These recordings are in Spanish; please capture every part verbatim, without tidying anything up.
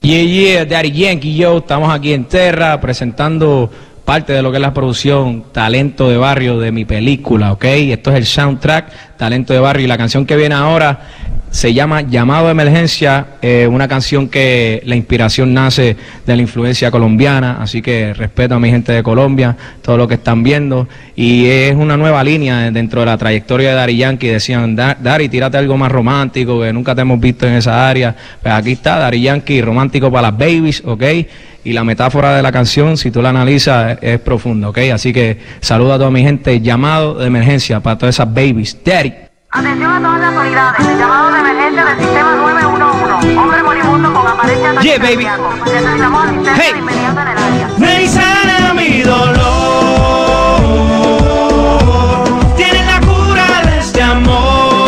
Yeah, yeah, Daddy Yankee, yo, estamos aquí en Terra presentando parte de lo que es la producción Talento de Barrio de mi película, ¿ok? Esto es el soundtrack Talento de Barrio y la canción que viene ahora se llama Llamado de Emergencia, eh, una canción que la inspiración nace de la influencia colombiana, así que respeto a mi gente de Colombia, todo lo que están viendo, y es una nueva línea dentro de la trayectoria de Daddy Yankee. Decían, Daddy, tírate algo más romántico, que nunca te hemos visto en esa área. Pues aquí está Daddy Yankee, romántico para las babies, ¿ok? Y la metáfora de la canción, si tú la analizas, es, es profunda, ¿ok? Así que saludo a toda mi gente, llamado de emergencia para todas esas babies. Daddy. Atención a todas las unidades, el llamado de emergencia del sistema nueve uno uno. Hombre moribundo con apariencia de yeah, baby. Necesitamos asistencia Hey. de inmediato en el área. Ven y sana mi dolor. Tienes la cura de este amor.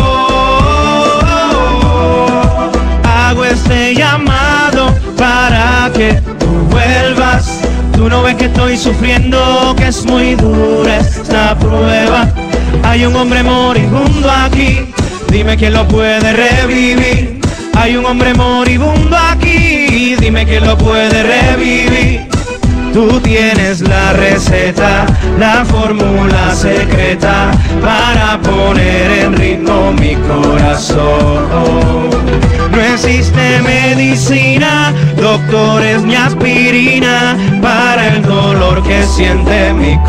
Hago este llamado para que tú vuelvas. Tú no ves que estoy sufriendo, que es muy dura esta prueba. Hay un hombre moribundo aquí, dime quién lo puede revivir. Hay un hombre moribundo aquí, dime quién lo puede revivir. Tú tienes la receta, la fórmula secreta para poner en ritmo mi corazón. No existe medicina, doctores ni aspirina para el dolor que siente mi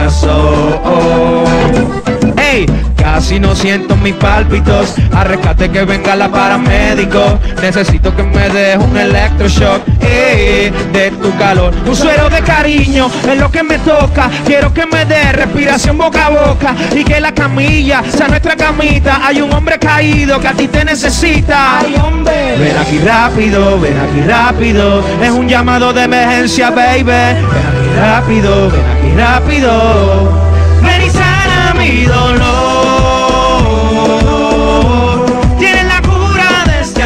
corazón. Hey, casi no siento mis pálpitos, a rescate que venga la paramédico. Necesito que me deje un electroshock, hey, de tu calor. Un suero de cariño es lo que me toca. Quiero que me dé respiración boca a boca y que la camilla sea nuestra camita. Hay un hombre caído que a ti te necesita. Ay, hombre. Ven aquí rápido, ven aquí rápido. Es un llamado de emergencia, baby. Ven aquí rápido, ven aquí rápido. Ven y sana mi dolor. Tienes la cura de este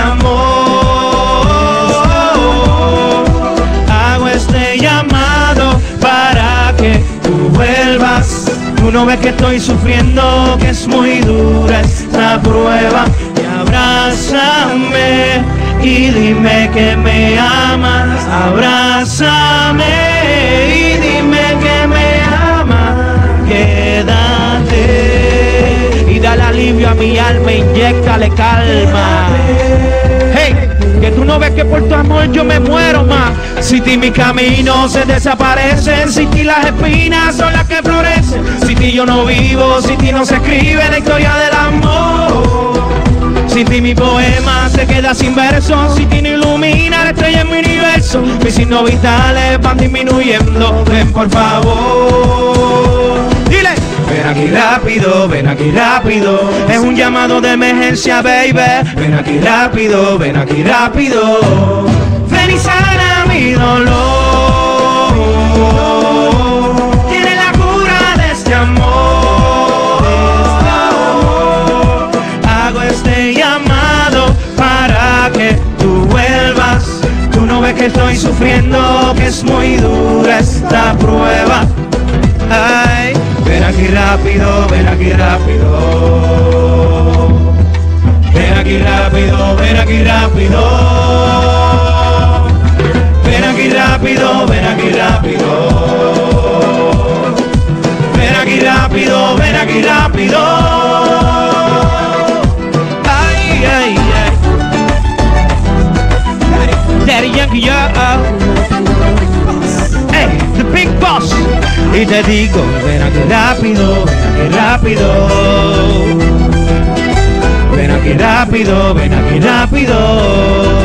amor. Hago este llamado para que tú vuelvas. Tú no ves que estoy sufriendo, que es muy dura esta prueba. Y abrázame y dime que me amas. Abrázame y dime que me amas. Quédate y dale alivio a mi alma, inyéctale calma. Hey, que tú no ves que por tu amor yo me muero más. Si ti mi camino se desaparecen, si ti las espinas son las que florecen. Si ti yo no vivo, si ti no se escribe la historia del amor. Si ti mi poema se queda sin versos, si ti no ilumina la estrella en mi universo. Mis signos vitales van disminuyendo, ven por favor. Dile. Ven aquí rápido, ven aquí rápido. Es un llamado de emergencia, baby. Ven aquí rápido, ven aquí rápido. Ven y sana mi dolor. Tiene la cura de este amor. Hago este llamado para que tú vuelvas. Tú no ves que estoy sufriendo, que es muy dura esta prueba. Ay, ven aquí rápido, ven aquí rápido. Ven aquí rápido, ven aquí rápido. Ven aquí rápido, ven aquí rápido. Ven aquí rápido, ven aquí rápido. Ay, ay, ay. Daddy Yankee, yeah. Hey, the big boss. Y te digo, ven aquí rápido, ven aquí rápido. Ven aquí rápido, ven aquí rápido.